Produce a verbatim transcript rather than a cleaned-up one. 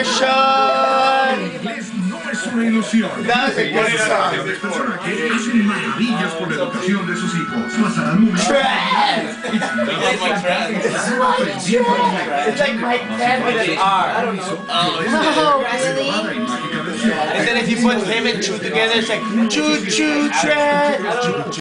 Inglés no es una ilusión. That's a good song. Que hacen maravillas por la educación de sus hijos. Pasarán momentos. It's like Mike Penn with an R. I don't know. Oh, really? And then if you put him and two together, it's like choo choo train.